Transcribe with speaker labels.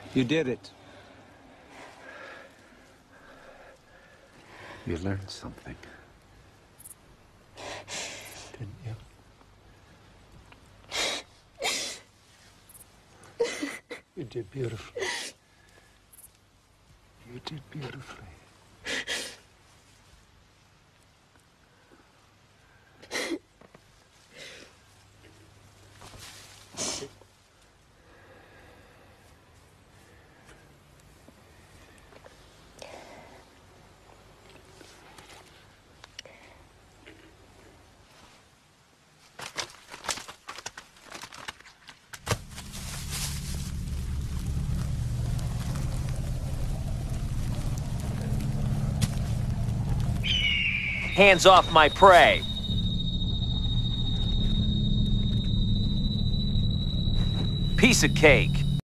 Speaker 1: You did it.
Speaker 2: You learned something, didn't you? You did beautifully. You did beautifully.
Speaker 3: Hands off my prey. Piece of cake.